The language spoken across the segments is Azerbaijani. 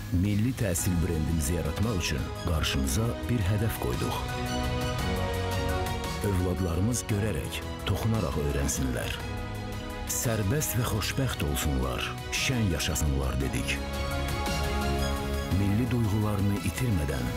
Milli təhsil brendimizi yaratmaq üçün qarşımıza bir hədəf qoyduq. Övladlarımız görərək, toxunaraq öyrənsinlər. Sərbəst və xoşbəxt olsunlar, şən yaşasınlar dedik. Milli duyğularını itirmədən,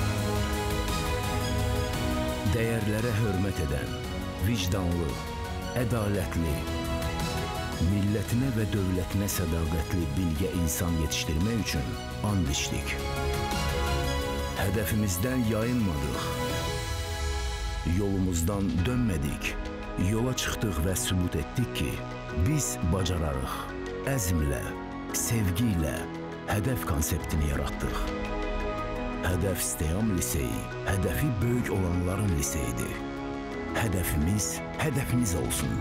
dəyərlərə hörmət edən, vicdanlı, ədalətli, millətinə və dövlətinə sədaqətli bilgə insan yetişdirmək üçün and içdik. Hədəfimizdən yayınmadıq, yolumuzdan dönmədik, yola çıxdıq və sübut etdik ki, biz bacararıq, əzmlə, sevgi ilə hədəf konseptini yaratdıq. Hədəf Steyam Liseyi, hədəfi böyük olanların liseyidir. Hədəfimiz, hədəfiniz olsun.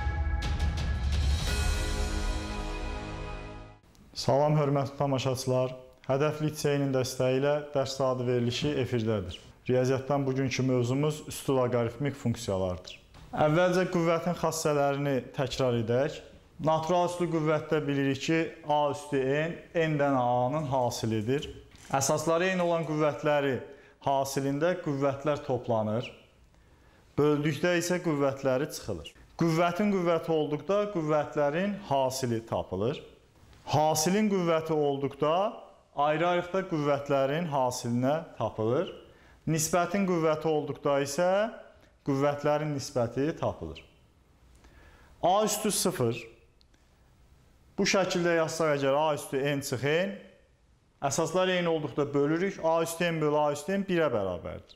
Salam, hörmətli tamaşaçılar. Hədəf liseyinin dəstəyi ilə dərs saatı verilişi efirdədir. Riyaziyyatdan bugünkü mövzumuz üstü loqaritmik funksiyalardır. Əvvəlcə qüvvətin xassələrini təkrar edək. Natural üstü qüvvətdə bilirik ki, A üstü N, N-dən A-nın hasilidir. Əsasları eyni olan qüvvətləri hasilində qüvvətlər toplanır. Böldükdə isə qüvvətləri çıxılır. Qüvvətin qüvvəti olduqda qüvvətlərin hasili tapılır. Hasilin qüvvəti olduqda ayrı-ayrıqda qüvvətlərin hasilinə tapılır. Nisbətin qüvvəti olduqda isə qüvvətlərin nisbəti tapılır. A üstü 0. Bu şəkildə yazsaq əgər A üstü N çıx N, əsaslar eyni olduqda bölürük. A üstü N bölü A üstü N 1-ə bərabərdir.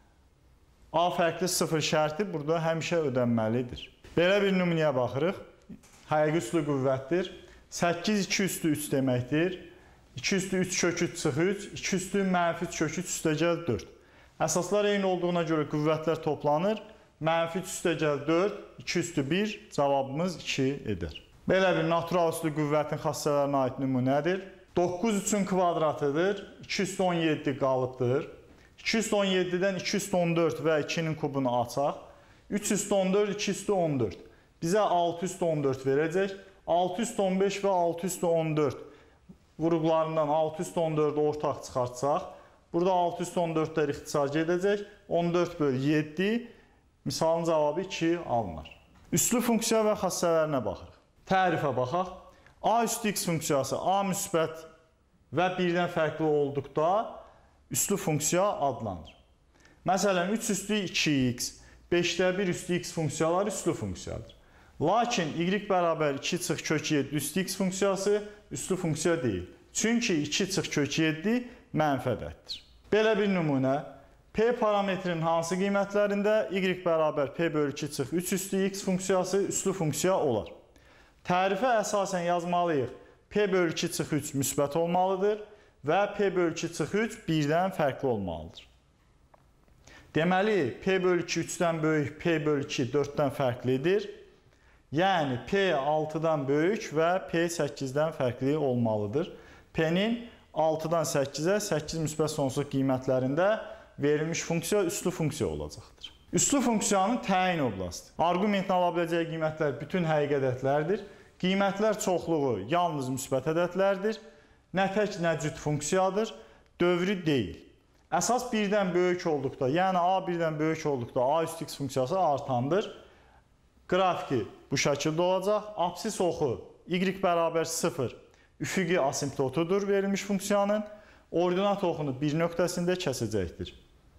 A fərqli 0 şərti burada həmişə ödənməlidir. Belə bir nümunəyə baxırıq. Həqiqi üslü qüvvətdir. 8 2 üstü 3 deməkdir. 2 üstü 3 kök 3 çıx 3, 2 üstü mənfi 3 kök 3 üstəgəl 4. Əsaslar eyni olduğuna görə qüvvətlər toplanır. Mənfi 3 üstəgəl 4, 2 üstü 1, cavabımız 2 edər. Belə bir natural üslü qüvvətin xassələrinə aid nümunədir. 9 3-ün kvadratıdır, 2 üstü 17 qalıbdır. 2 üstü 17-dən 2 üstü 14 və 2-nin kubunu açaq. 3 üstü 14, 2 üstü 14. Bizə 6 üstü 14 verəcək. 6 üstü 15 və 6 üstü 14 vurğularından 6 üstü 14-ü ortaq çıxartsaq, burada 6 üstü 14-lər ixtisar gedəcək, 14 bölü 7, misalın cavabı 2 alınır. Üslü funksiya və xassələrinə baxırıq. Tərifə baxaq. A üstü x funksiyası A müsbət və 1-dən fərqli olduqda üslü funksiya adlanır. Məsələn, 3 üstü 2x, 5-də 1 üstü x funksiyaları üslü funksiyadır. Lakin y bərabər 2 çıx kök 7 üstü x funksiyası üslü funksiya deyil. Çünki 2 çıx kök 7 mənfi ədəddir. Belə bir nümunə. P parametrinin hansı qiymətlərində y bərabər p bölü 2 çıx 3 üstü x funksiyası üslü funksiya olar? Tərifə əsasən yazmalıyıq. P bölü 2 çıx 3 müsbət olmalıdır və p bölü 2 çıx 3 1-dən fərqli olmalıdır. Deməli, p bölü 2 3-dən böyük, p bölü 2 4-dən fərqlidir. Yəni, P 6-dan böyük və P 8-dən fərqli olmalıdır. P-nin 6-dan 8-ə 8 müsbət sonsuz qiymətlərində verilmiş funksiya üslü funksiya olacaqdır. Üslü funksiyanın təyin oblasti. Arqumentin ala biləcəyi qiymətlər bütün həqiqi ədədlərdir. Qiymətlər çoxluğu yalnız müsbət ədədlərdir. Nə tək, nə cüt funksiyadır. Dövrü deyil. Əsas 1-dən böyük olduqda, yəni A 1-dən böyük olduqda A üstü x funksiyası artandır. Qrafiki bu şəkildə olacaq. Absis oxu y bərabər 0 üfüqi asimptotudur verilmiş funksiyanın. Ordinat oxunu 1 nöqtəsində kəsəcəkdir.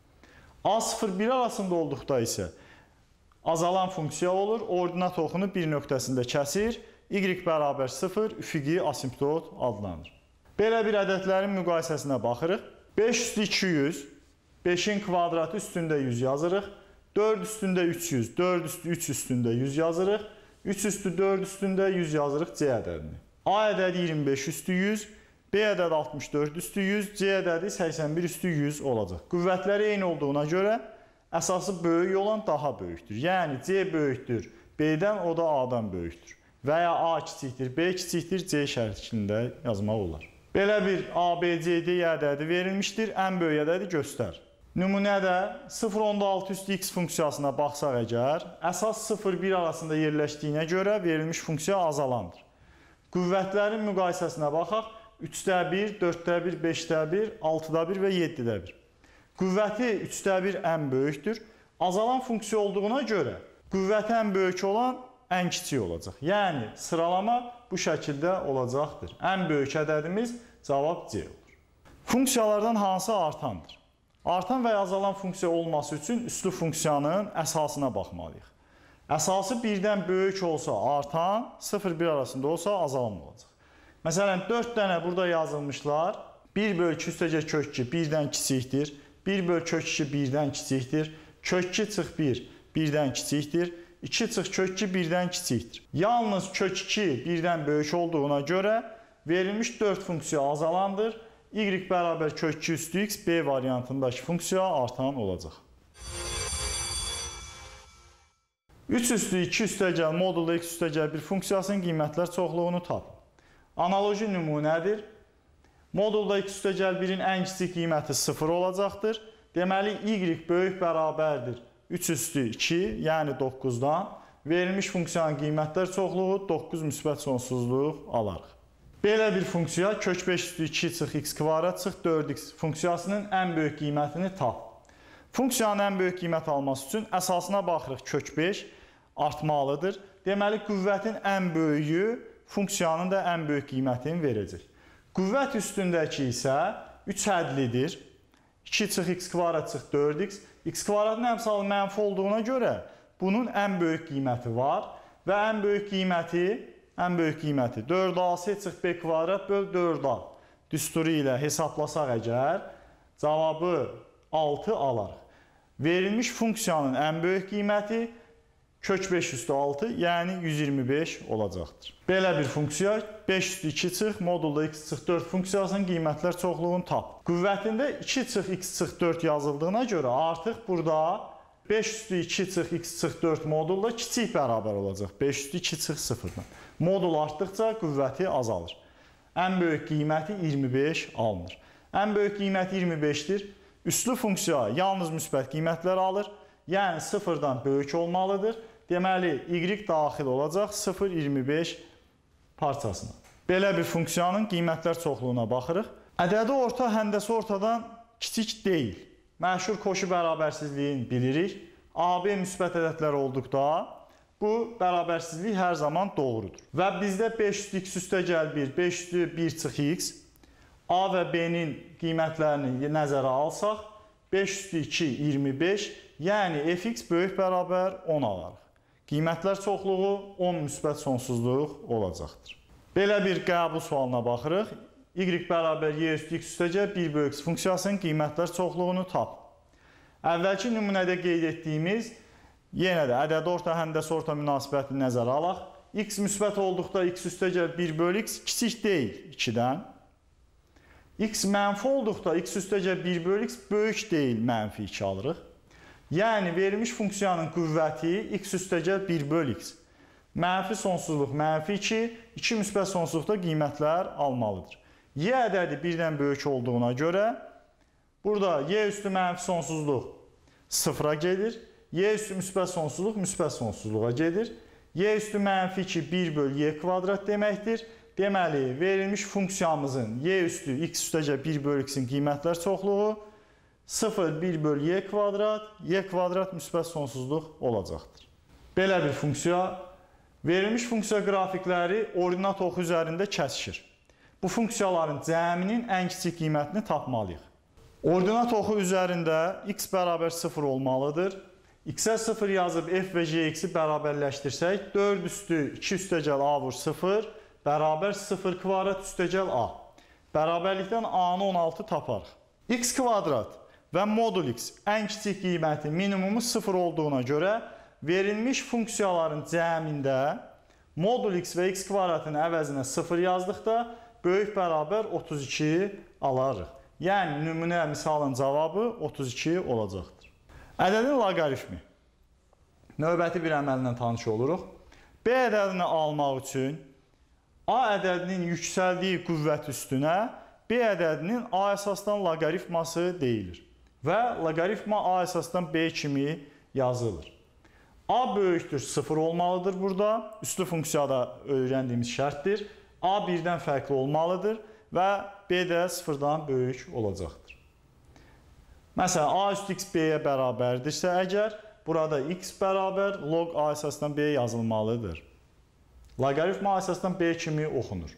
A0-1 arasında olduqda isə azalan funksiya olur. Ordinat oxunu 1 nöqtəsində kəsir. Y bərabər 0 üfüqi asimptot adlanır. Belə bir ədədlərin müqayisəsinə baxırıq. 5 üstü 200, 5-in kvadratı üstündə 100 yazırıq. 4 üstündə 300, 4 üstü 3 üstündə 100 yazırıq. 3 üstü 4 üstündə 100 yazırıq C ədədini. A ədədi 25 üstü 100, B ədədi 64 üstü 100, C ədədi 81 üstü 100 olacaq. Qüvvətləri eyni olduğuna görə əsası böyük olan daha böyükdür. Yəni C böyükdür B-dən, o da A-dan böyükdür. Və ya A kiçikdir, B kiçikdir, C şərtində yazmaq olar. Belə bir A, B, C, D ədədi verilmişdir. Ən böyük ədədi göstər. Nümunədə 0.6 üstü x funksiyasına baxsaq əgər, əsas 0-1 arasında yerləşdiyinə görə verilmiş funksiya azalandır. Qüvvətlərin müqayisəsinə baxaq. 3-də 1, 4-də 1, 5-də 1, 6-da 1 və 7-də 1. Qüvvəti 3-də 1 ən böyükdür. Azalan funksiya olduğuna görə qüvvəti ən böyük olan ən kiçik olacaq. Yəni sıralama bu şəkildə olacaqdır. Ən böyük ədədimiz cavab C olur. Funksiyalardan hansı artandır? Artan və ya azalan funksiya olması üçün üslü funksiyanın əsasına baxmalıyıq. Əsası 1-dən böyük olsa artan, 0-1 arasında olsa azalan olacaq. Məsələn, 4 dənə burada yazılmışlar. 1 bölü 2 üstəcə kök 2 1-dən kiçikdir. 1 bölü kök 2 1-dən kiçikdir. Kök 2 çıx 1 1-dən kiçikdir. 2 çıx kök 2 1-dən kiçikdir. Yalnız kök 2 1-dən böyük olduğuna görə verilmiş 4 funksiya azalandır. Y bərabər kök 2 üstü x B variantındakı funksiya artan olacaq. 3 üstü 2 üstəgəl modulda x üstəgəl 1 funksiyasının qiymətlər çoxluğunu tapın. Analoji nümunədir. Modulda x üstəgəl 1-in ən kiçik qiyməti 0 olacaqdır. Deməli, y böyük bərabərdir 3 üstü 2, yəni 9-dan. Verilmiş funksiyanın qiymətlər çoxluğu 9 müsbət sonsuzluq alarıq. Belə bir funksiya kök 5 üstü 2 çıx x kvadrat çıx 4x funksiyasının ən böyük qiymətini tap. Funksiyanın ən böyük qiymət alması üçün əsasına baxırıq kök 5 artmalıdır. Deməli, qüvvətin ən böyüyü funksiyanın da ən böyük qiymətini verəcək. Qüvvət üstündəki isə 3 hədlidir. 2 çıx x kvadrat çıx 4x. X kvadratın əmsalı mənfi olduğuna görə bunun ən böyük qiyməti var və ən böyük qiyməti 4ac çıx b kvadrat böl 4a düsturu ilə hesablasaq əgər cavabı 6 alarıq. Verilmiş funksiyanın ən böyük qiyməti kök 5 üstü 6, yəni 125 olacaqdır. Belə bir funksiya 5 üstü 2 çıx modulda x çıx 4 funksiyasının qiymətlər çoxluğunu tap. Qüvvətində 2 çıx x çıx 4 yazıldığına görə artıq burada 5 üstü 2 çıx x çıx 4 modulda kiçik bərabər olacaq. 5 üstü 2 çıx 0-dan. Modul artdıqca qüvvəti azalır. Ən böyük qiyməti 25 alınır. Ən böyük qiyməti 25-dir. Üslü funksiya yalnız müsbət qiymətlər alır. Yəni 0-dan böyük olmalıdır. Deməli, y daxil olacaq 0,25 parçasına. Belə bir funksiyanın qiymətlər çoxluğuna baxırıq. Ədədi orta həndəsi ortadan kiçik deyil. Məşhur koşu bərabərsizliyini bilirik. AB müsbət ədədlər olduqda bu bərabərsizlik hər zaman doğrudur. Və bizdə 5 üstü x üstəgəl 1, 5 üstü 1 çıx x, A və B-nin qiymətlərini nəzərə alsaq, 5 üstü 2, 25, yəni fx böyük bərabər 10 alarıq. Qiymətlər çoxluğu 10 müsbət sonsuzluq olacaqdır. Belə bir qəbul sualına baxırıq. Y bərabər y üstü x üstəgəl 1 bölü x funksiyasının qiymətlər çoxluğunu tap. Əvvəlki nümunədə qeyd etdiyimiz yenə də ədədi orta həndəsi orta münasibətini nəzərə alaq. X müsbət olduqda x üstəgəl 1 bölü x kiçik deyil 2-dən. X mənfi olduqda x üstəgəl 1 bölü x böyük deyil mənfi 2 alırıq. Yəni, verilmiş funksiyanın qüvvəti x üstəgəl 1 bölü x. Mənfi sonsuzluq mənfi 2, 2 müsbət sonsuzluqda qiymətlər almalıdır. Y ədədi 1-dən böyük olduğuna görə burada y üstü mənfi sonsuzluq 0-a gedir. Y üstü müsbət sonsuzluğa gedir. Y üstü mənfi 2 1 bölü y kvadrat deməkdir. Deməli, verilmiş funksiyamızın y üstü x üstəgəl 1 bölü x-in qiymətlər çoxluğu 0, 1 bölü y kvadrat müsbət sonsuzluq olacaqdır. Belə bir funksiya, verilmiş funksiya qrafikləri ordinat oxu üzərində kəsişir. Bu funksiyaların cəminin ən kiçik qiymətini tapmalıyıq. Ordinat oxu üzərində x bərabər 0 olmalıdır. X-ə 0 yazıb f və gx-i bərabərləşdirsək, 4 üstü 2 üstəgəl a vur 0 bərabər 0 kvadrat üstəgəl a. Bərabərlikdən a-nı 16 taparıq. X kvadrat və modul x ən kiçik qiyməti minimumu 0 olduğuna görə verilmiş funksiyaların cəmində modul x və x kvadratın əvəzinə 0 yazdıqda böyük bərabər 32 alarıq. Yəni, nümunə misalın cavabı 32 olacaqdır. Ədədin loqaritmi. Növbəti bir əməllə tanış oluruq. B ədədini almaq üçün A ədədinin yüksəldiyi qüvvət üstünə B ədədinin A əsasdan loqaritması deyilir. Və loqaritma A əsasdan B kimi yazılır. A böyükdür 0 olmalıdır burada. Üslü funksiyada öyrəndiyimiz şərtdir. A 1-dən fərqli olmalıdır və b də 0-dan böyük olacaqdır. Məsələn, a üstü x b-yə bərabərdirsə əgər, burada x bərabər log a əsasdan b yazılmalıdır. Loqaritma a əsasdan b kimi oxunur.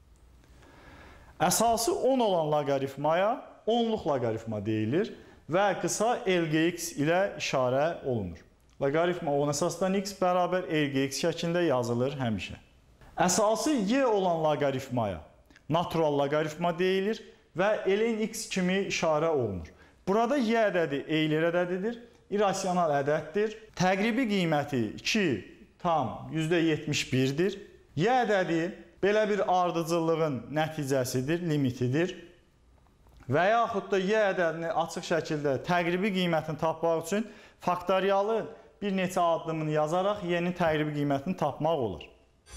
Əsası 10 olan loqaritmaya 10-luq loqaritma deyilir və qısa LGX ilə işarə olunur. Loqaritma 10 əsasdan x bərabər LGX şəklində yazılır həmişə. Əsası y olan loqaritmaya natural loqaritma deyilir və ln x kimi işarə olunur. Burada y ədədi eyler ədədidir, irrasional ədəddir. Təqribi qiyməti 2,71-dir. Y ədədi belə bir ardıcıllığın nəticəsidir, limitidir. Və yaxud da y ədədini açıq şəkildə təqribi qiymətini tapmaq üçün faktorialın bir neçə addımını yazaraq y-nin təqribi qiymətini tapmaq olur.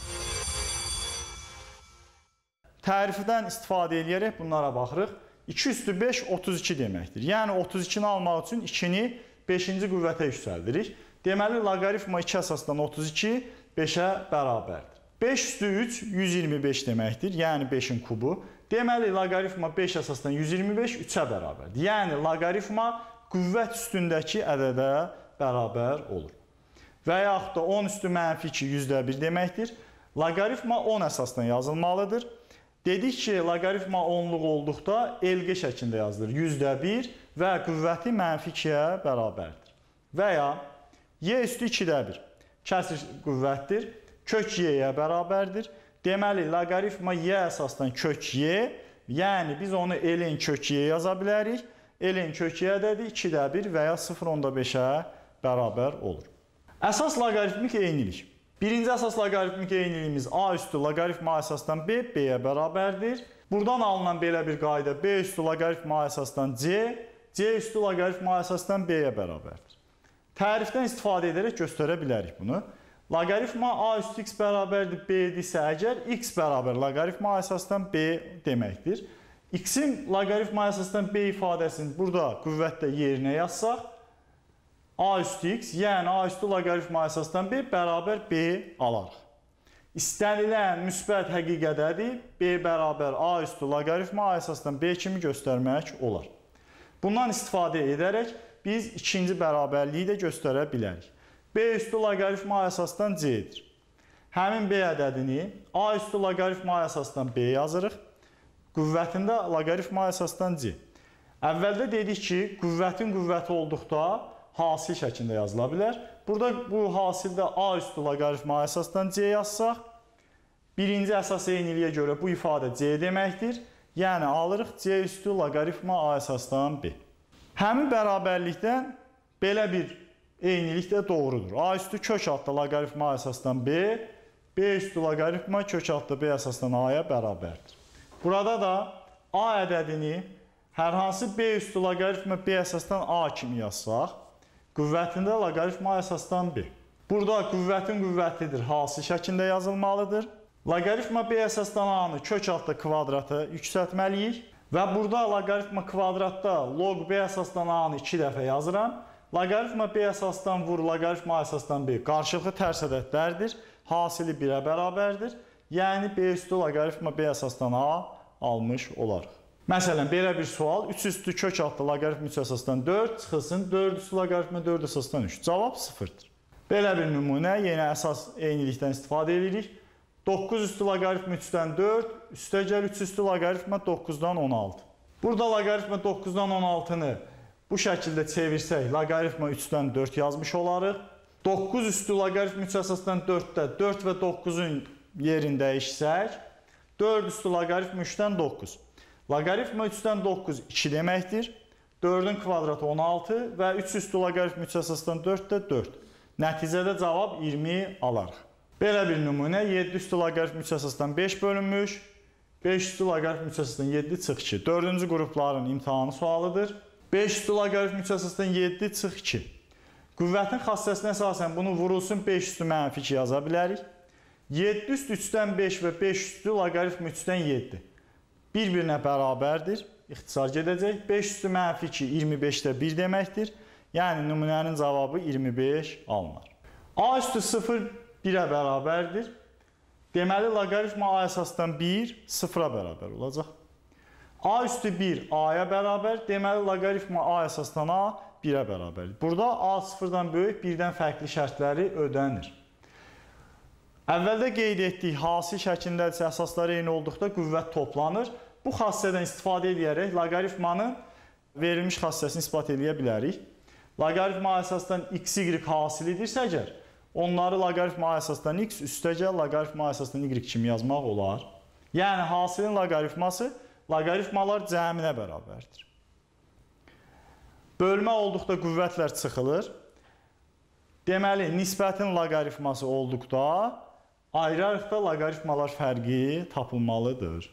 Tərifdən istifadə edərək bunlara baxırıq. 2 üstü 5 32 deməkdir. Yəni 32-ni almaq üçün 2-ni 5-ci qüvvətə yüksəldirik. Deməli, loqaritma 2 əsasdan 32 5-ə bərabərdir. 5 üstü 3 125 deməkdir. Yəni 5-in kubu. Deməli, loqaritma 5 əsasdan 125 3-ə bərabərdir. Yəni loqaritma qüvvət üstündəki ədədə bərabər olur. Və yaxud da 10 üstü mənfi 2 %1 deməkdir. Loqaritma 10 əsasdan yazılmalıdır. Dedik ki, loqaritma 10-luq olduqda LG şəklində yazılır. %1 və qüvvəti mənfi 2-yə bərabərdir. Və ya y üstü 2-də 1 kəsir qüvvətdir. Kök y-yə bərabərdir. Deməli, loqaritma y əsasdan kök y, yəni biz onu ln kök y yaza bilərik. Ln kök y ədədi 2-də 1 və ya 0,5-ə bərabər olur. Əsas loqaritmik eynilik. Birinci əsas loqaritmik eyniliyimiz a üstü loqaritma a əsasdan b, b-yə bərabərdir. Buradan alınan belə bir qayda b üstü loqaritma a əsasdan c, c üstü loqaritma a əsasdan b-yə bərabərdir. Tərifdən istifadə edərək göstərə bilərik bunu. Loqaritma a üstü x bərabərdir b-dirsə əgər, x bərabər loqaritma a əsasdan b deməkdir. X-in loqaritma a əsasdan b ifadəsini burada qüvvətdə yerinə yazsaq, a üstü x, yəni a üstü loqaritma a əsasdan b bərabər b alarıq. İstənilən müsbət həqiqədədir, b bərabər a üstü loqaritma a əsasdan b kimi göstərmək olar. Bundan istifadə edərək biz ikinci bərabərliyi də göstərə bilərik. b üstü loqaritma a əsasdan c-dir. Həmin b ədədini a üstü loqaritma a əsasdan b yazırıq. Qüvvətində loqaritma a əsasdan c. Əvvəldə dedik ki, qüvvətin qüvvəti olduqda hasil şəklində yazıla bilər. Burada bu hasildə a üstü loqaritma a əsasdan c yazsaq, birinci əsas eyniliyə görə bu ifadə c deməkdir. Yəni alırıq c üstü loqaritma a əsasdan b. Həmin bərabərlikdən belə bir eynilik də doğrudur. A üstü kök altda loqaritma a əsasdan b, b üstü loqaritma kök altda b əsasdan a-ya bərabərdir. Burada da a ədədini hər hansı b üstü loqaritma b əsasdan a kimi yazsaq, qüvvətində loqaritma a əsasdan b. Burada qüvvətin qüvvətidir, hasil şəklində yazılmalıdır. Loqaritma b əsasdan a-nı kök altda kvadrata yüksəltməliyik və burada loqaritma kvadratda log b əsasdan a-nı 2 dəfə yazıram. Loqaritma b əsasdan vur loqaritma a əsasdan b qarşılıqlı tərs ədədlərdir. Hasili 1-ə bərabərdir. Yəni b üstü loqaritma b əsasdan a almış olarıq. Məsələn, belə bir sual, 3 üstü kök altda loqaritma 3 əsasdan 4 çıxılsın, 4 üstü loqaritma 4 əsasdan 3. Cavab 0-dır. Belə bir nümunə, yenə əsas eynilikdən istifadə edirik. 9 üstü loqaritma 3-dən 4, üstə gəl 3 üstü loqaritma 9-dan 16. Burada loqaritma 9-dan 16-nı bu şəkildə çevirsək, loqaritma 3-dən 4 yazmış olarıq. 9 üstü loqaritma 3 əsasdan 4-də 4 və 9-un yerini dəyişsək, 4 üstü loqaritma 3-dən 9. Loqaritma 3-dən 9 2 deməkdir. 4-ün kvadratı 16 və 3 üstü loqaritma 3 əsasdan 4 də 4. Nəticədə cavab 20 alarıq. Belə bir nümunə 7 üstü loqaritma 3 əsasdan 5 bölünmüş, 5 üstü loqaritma 3 əsasdan 7 çıx 2. 4-cü qrupların imtahanı sualıdır. 5 üstü loqaritma 3 əsasdan 7 çıx 2. Qüvvətin xassəsinə əsasən bunu vurulsun 5 üstü mənfi 2 yaza bilərik. 7 üstü 3-dən 5 və 5 üstü loqaritma 3-dən 7. Bir-birinə bərabərdir, ixtisar gedəcək. 5 üstü mənfi 2, 25-də 1 deməkdir. Yəni, nümunənin cavabı 25 alınır. A üstü 0, 1-ə bərabərdir. Deməli, loqaritma A əsasdan 1, 0-a bərabər olacaq. A üstü 1 A-ya bərabər, deməli loqaritma A əsasdan A 1-ə bərabərdir. Burada A sıfırdan böyük, 1-dən fərqli şərtləri ödənir. Əvvəldə qeyd etdik, hasil şəklindədirsə əsasları eyni olduqda qüvvət toplanır. Bu xassədən istifadə edərək loqaritmanın verilmiş xassəsini isbat edə bilərik. Loqaritma A əsasdan x, y hasilidirsə əgər, onları loqaritma A əsasdan x üstəgəl loqaritma A əsasdan y kimi yazmaq olar. Yəni, hasilin loqaritması loqaritmalar cəminə bərabərdir. Bölmə olduqda qüvvətlər çıxılır. Deməli, nisbətin loqaritması olduqda ayrı-ayrıqda loqaritmalar fərqi tapılmalıdır.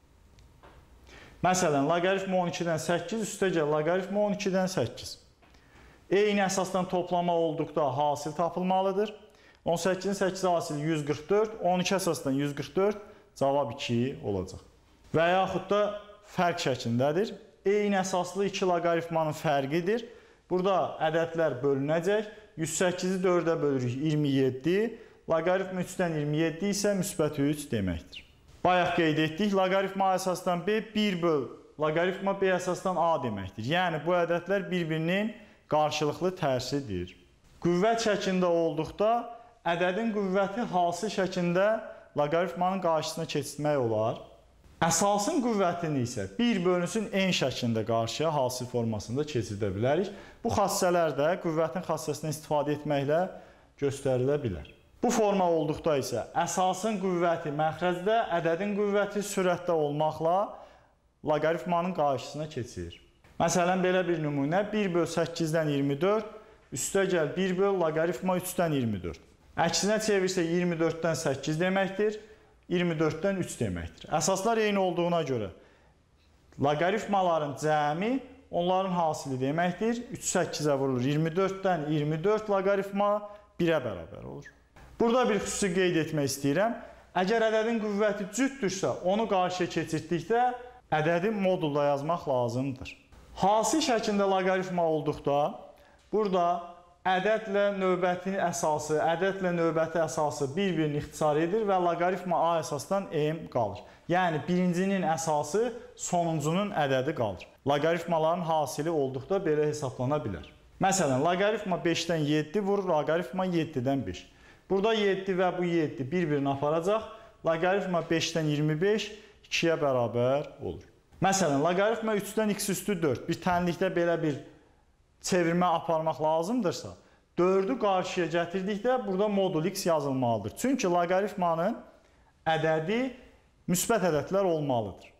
Məsələn, loqaritma 12-dən 8 üstəgəl loqaritma 12-dən 8. Eyni əsasdan toplama olduqda hasil tapılmalıdır. 18-in 8 hasili 144, 12 əsasdan 144, cavab 2 olacaq. Və yaxud da fərq şəklindədir. Eyni əsaslı 2 loqaritmanın fərqidir. Burada ədədlər bölünəcək. 108-i 4-ə bölürük 27. Loqaritma 3-dən 27 isə müsbət 3 deməkdir. Bayaq qeyd etdik, loqaritma A əsasdan B 1 böl loqaritma B əsasdan A deməkdir. Yəni, bu ədədlər bir-birinin qarşılıqlı tərsidir. Qüvvət şəklində olduqda ədədin qüvvəti hasil şəklində loqaritmanın qarşısına keçirmək olar. Əsasın qüvvətini isə 1 bölünsün n şəklində qarşıya hasil formasında keçirdə bilərik. Bu xassələr də qüvvətin xassəsindən istifadə etməklə göstərilə bilər. Bu forma olduqda isə əsasın qüvvəti məxrəcdə, ədədin qüvvəti sürətdə olmaqla loqaritmanın qarşısına keçir. Məsələn, belə bir nümunə 1 böl 8-dən 24, üstəgəl 1 böl loqaritma 3-dən 24. Əksinə çevirsə 24-dən 8 deməkdir, 24-dən 3 deməkdir. Əsaslar eyni olduğuna görə loqaritmaların cəmi onların hasili deməkdir. 3 8-ə vurulur, 24-dən 24 loqaritma 1-ə bərabər olur. Burada bir xüsusi qeyd etmək istəyirəm. Əgər ədədin qüvvəti cütdürsə, onu qarşıya keçirdikdə ədədi modulda yazmaq lazımdır. Hasil şəklində loqaritma olduqda, burada ədədlə növbəti əsası, ədədlə növbəti əsası bir-birini ixtisar edir və loqaritma A əsasdan M qalır. Yəni, birincinin əsası sonuncunun ədədi qalır. Loqaritmaların hasili olduqda belə hesablana bilər. Məsələn, loqaritma 5-dən 7 vurur, loqaritma 7-dən 5. Burada 7 və bu 7 bir-birini aparacaq. Loqaritma 5-dən 25 2-yə bərabər olur. Məsələn, loqaritma 3-dən x üstü 4. Bir tənlikdə belə bir çevirmə aparmaq lazımdırsa, 4-ü qarşıya gətirdikdə burada modul x yazılmalıdır. Çünki loqaritmanın ədədi müsbət ədədlər olmalıdır.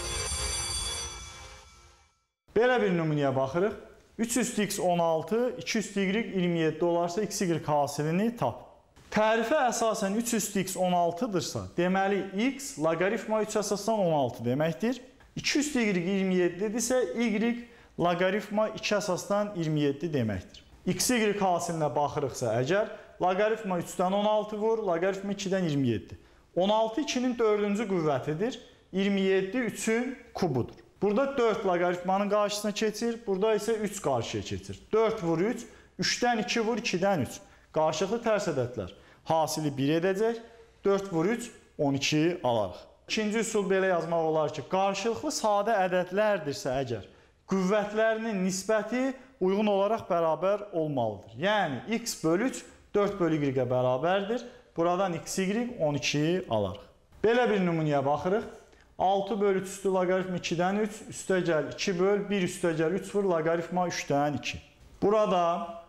Belə bir nümunəyə baxırıq. 3 üstü x 16, 2 üstü y 27 olarsa x, y hasilini tap. Tərifə əsasən 3 üstü x 16-dırsa, deməli x loqaritma 3 əsasdan 16 deməkdir. 2 üstü y 27-dirsə, y loqaritma 2 əsasdan 27 deməkdir. X, y hasilinə baxırıqsa əgər, loqaritma 3-dən 16 vur, loqaritma 2-dən 27. 16 2-nin 4-cü qüvvətidir, 27 3-ün kubudur. Burada 4 loqaritmanın qarşısına keçir, burada isə 3 qarşıya keçir. 4 vur 3, 3-dən 2 vur, 2-dən 3. Qarşılıqlı tərs ədədlər hasili 1 edəcək, 4 vur 3, 12 alarıq. İkinci üsul belə yazmaq olar ki, qarşılıqlı sadə ədədlərdirsə əgər, qüvvətlərinin nisbəti uyğun olaraq bərabər olmalıdır. Yəni, x bölü 3, 4 bölü y-ə bərabərdir. Buradan x, y 12 alarıq. Belə bir nümunəyə baxırıq. 6 bölü 3 üstü loqaritma 2-dən 3, üstəgəl 2 böl, 1 üstəgəl 3 vur, loqaritma 3-dən 2. Burada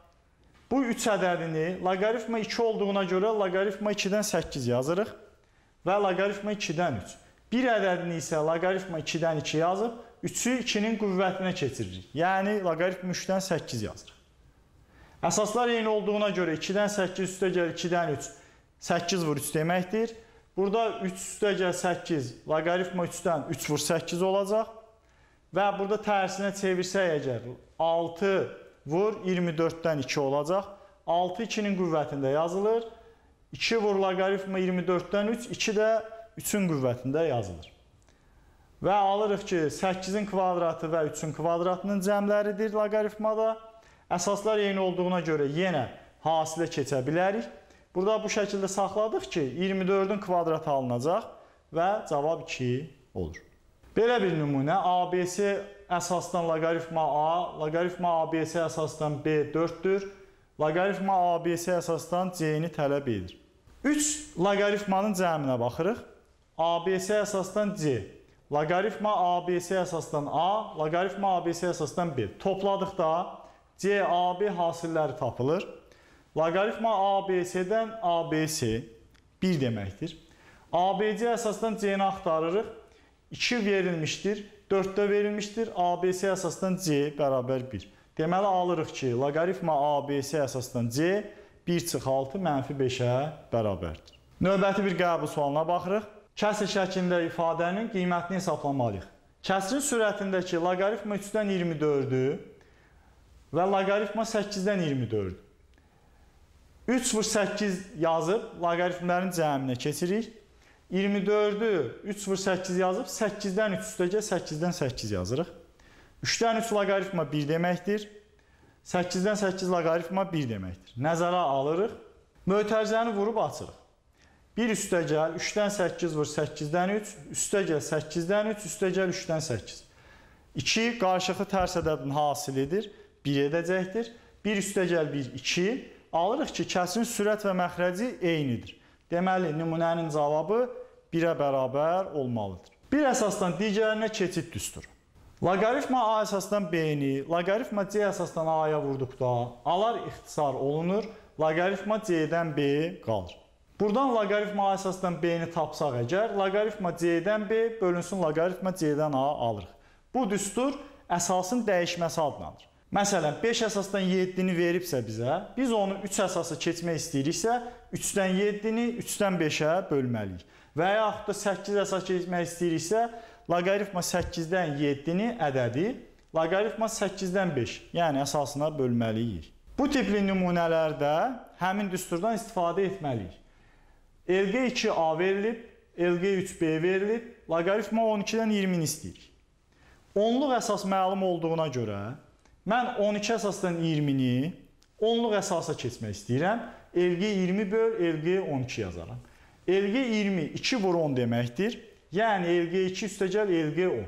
bu 3 ədədini loqaritma 2 olduğuna görə loqaritma 2-dən 8 yazırıq və loqaritma 2-dən 3. Bir ədədini isə loqaritma 2-dən 2 yazıb, 3-ü 2-nin qüvvətinə keçiririk. Yəni, loqaritma 3-dən 8 yazırıq. Əsaslar eyni olduğuna görə 2-dən 8 üstəgəl 2-dən 3, 8 vur 3 deməkdir. Burada 3 üstəgəl 8, loqaritma 3-dən 3 vur 8 olacaq. Və burada tərsinə çevirsək əgər, 6 vur 24-dən 2 olacaq. 6 2-nin qüvvətində yazılır. 2 vur loqaritma 24-dən 3, 2 də 3-ün qüvvətində yazılır. Və alırıq ki, 8-in kvadratı və 3-ün kvadratının cəmləridir loqaritmada. Əsaslar eyni olduğuna görə yenə hasilə keçə bilərik. Burada bu şəkildə saxladıq ki, 24-ün kvadratı alınacaq və cavab 2 olur. Belə bir nümunə ABC əsasdan loqaritma A, loqaritma ABC əsasdan B 4-dür. Loqaritma ABC əsasdan C-ni tələb edir. 3 loqaritmanın cəminə baxırıq. ABC əsasdan C, loqaritma ABC əsasdan A, loqaritma ABC əsasdan B. Topladıqda CAB hasilləri tapılır. Loqaritma ABC-dən ABC 1 deməkdir. ABC əsasdan C-ni axtarırıq. 2 verilmişdir, 4-də verilmişdir. ABC əsasdan C bərabər 1. Deməli, alırıq ki, loqaritma ABC əsasdan C 1 çıx 6 -5-ə bərabərdir. Növbəti bir qəbul sualına baxırıq. Kəsr şəklində ifadənin qiymətini hesablamalıyıq. Kəsrin sürətindəki loqaritma 3-dən 24-ü və loqaritma 8-dən 24-ü. 3 vur 8 yazıb loqaritmlərin cəminə keçirik. 24-ü 3 vur 8 yazıb 8-dən 3 üstəcə 8-dən 8 yazırıq. 3-dən 3 loqaritma 1 deməkdir. 8-dən 8 loqaritma 1 deməkdir. Nəzərə alırıq. Mötərizəni vurub açırıq. 1 üstəgəl 3-dən 8 vur 8-dən 3, üstəgəl 8-dən 3, üstəgəl 3-dən 8. 2 qarşılıqlı tərs ədədin hasilidir, 1 edəcəkdir. 1 üstəgəl 1, 2. Alırıq ki, kəsrin sürət və məxrəci eynidir. Deməli, nümunənin cavabı 1-ə bərabər olmalıdır. Bir əsasdan digərinə keçid düsturu. Loqaritma A əsasdan B-ni, loqaritma C əsasdan A-ya vurduqda alar ixtisar olunur, loqaritma C-dən B qalır. Buradan loqaritma A əsasdan B-ni tapsaq əgər, loqaritma C-dən B bölünsün loqaritma C-dən A alırıq. Bu düstur əsasın dəyişməsi adlanır. Məsələn, 5 əsasdan 7-ni veribsə bizə, biz onu 3 əsası keçmək istəyiriksə, 3-dən 7-ni 3-dən 5-ə bölməliyik. Və yaxud da 8 əsas keçmək istəyiriksə, loqaritma 8-dən 7-ni ədədi, loqaritma 8-dən 5, yəni əsasına bölməliyik. Bu tipli nümunələrdə həmin düsturdan istifadə etməliyik. LG2A verilib, LG3B verilib, loqaritma 12-dən 20-ni istəyirik. Onluq əsas məlum olduğuna görə, mən 12 əsasdan 20-ni onluq əsasa keçmək istəyirəm. LG20 böl LG12 yazaram. LG20 2 vur 10 deməkdir. Yəni LG2 üstəgəl LG10.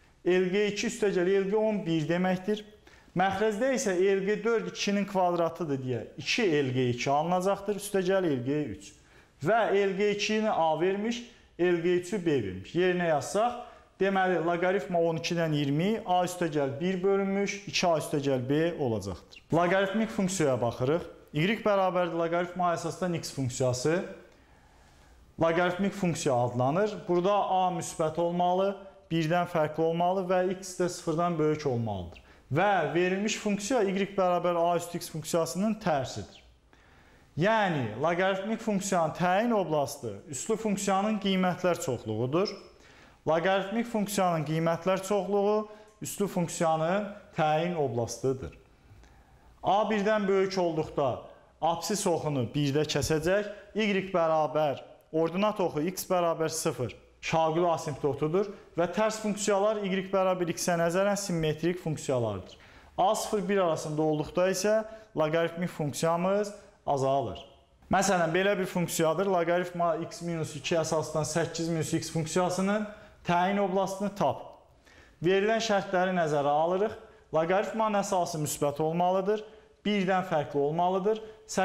LG2 üstəgəl LG10 1 deməkdir. Məxrəcdə isə LG4 2-nin kvadratıdır deyə 2 LG2 alınacaqdır. Üstəgəl LG3. Və LG2-ni A vermiş, LG3-ü B vermiş. Yerinə yazsaq, deməli, loqaritma 12-dən 20, A üstəgəl 1 bölünmüş, 2A üstəgəl B olacaqdır. Loqaritmik funksiyaya baxırıq. Y bərabərdir loqaritma A əsasdan X funksiyası. Loqaritmik funksiya adlanır. Burada A müsbət olmalı, 1-dən fərqli olmalı və X də 0-dan böyük olmalıdır. Və verilmiş funksiya Y bərabər A üstü X funksiyasının tərsidir. Yəni, loqaritmik funksiyanın təyin oblastı üslü funksiyanın qiymətlər çoxluğudur. Loqaritmik funksiyanın qiymətlər çoxluğu üslü funksiyanın təyin oblastıdır. A 1-dən böyük olduqda absis oxunu 1-də kəsəcək. Y bərabər, ordinat oxu X bərabər 0 şagül asimptotudur və tərs funksiyalar Y bərabər X-ə nəzərən simmetrik funksiyalardır. A0-1 arasında olduqda isə loqaritmik funksiyamız azalır. Məsələn, belə bir funksiyadır. Loqaritma X-2 əsasdan 8-X funksiyasının təyin oblastını tap. Verilən şərtləri nəzərə alırıq. Loqaritmanın əsası müsbət olmalıdır. 1-dən fərqli olmalıdır.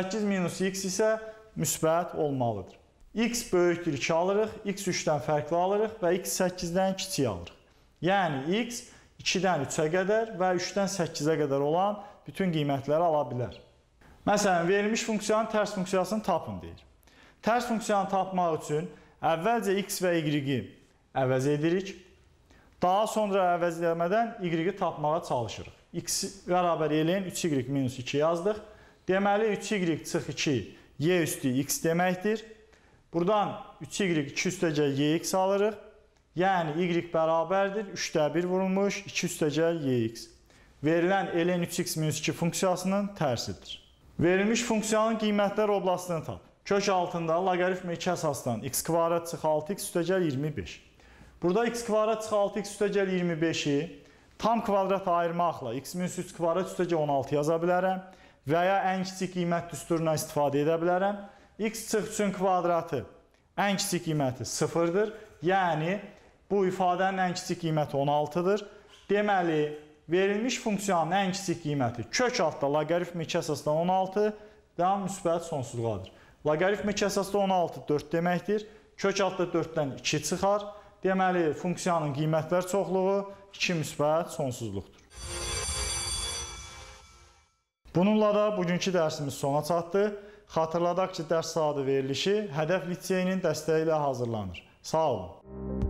8-X isə müsbət olmalıdır. X böyükdür 2 alırıq. X 3-dən fərqli alırıq və X 8-dən kiçik alırıq. Yəni, X 2-dən 3-ə qədər və 3-dən 8-ə qədər olan bütün qiymətləri ala bilər. Məsələn, verilmiş funksiyanın tərs funksiyasını tapın deyir. Tərs funksiyanı tapmaq üçün əvvəlcə X və Y-i əvəz edirik. Daha sonra əvəz etmədən Y-i tapmağa çalışırıq. X bərabər eləyən 3Y-2 yazdıq. Deməli, 3Y çıx 2 Y üstü X deməkdir. Buradan 3Y 2 üstəgəl YX alırıq. Yəni, Y bərabərdir 3-də 1 vurulmuş 2 üstəgəl YX. Verilən eləyən 3x-2 funksiyasının tərsidir. Verilmiş funksiyanın qiymətlər oblastını tap. Kök altında loqaritma 2 əsasdan x kvadrat çıx 6x üstəgəl 25. Burada x kvadrat çıx 6x üstəgəl 25-i tam kvadrat ayırmaqla x-3 kvadrat üstəgəl 16 yaza bilərəm və ya ən kiçik qiymət düsturundan istifadə edə bilərəm. X çıx 3-ün kvadratı ən kiçik qiyməti 0-dır. Yəni, Bu ifadənin ən kiçik qiyməti 16-dır. Deməli, verilmiş funksiyanın ən kiçik qiyməti kök altda loqaritmik əsasda 16, daha müsbət sonsuzluqadır. Loqaritmik əsasda 16 4 deməkdir. Kök altda 4-dən 2 çıxar. Deməli, funksiyanın qiymətlər çoxluğu 2 müsbət sonsuzluqdur. Bununla da bugünkü dərsimiz sona çatdı. Xatırladaq ki, dərs saatı verilişi Hədəf Liseyinin dəstəyi ilə hazırlanır. Sağ olun.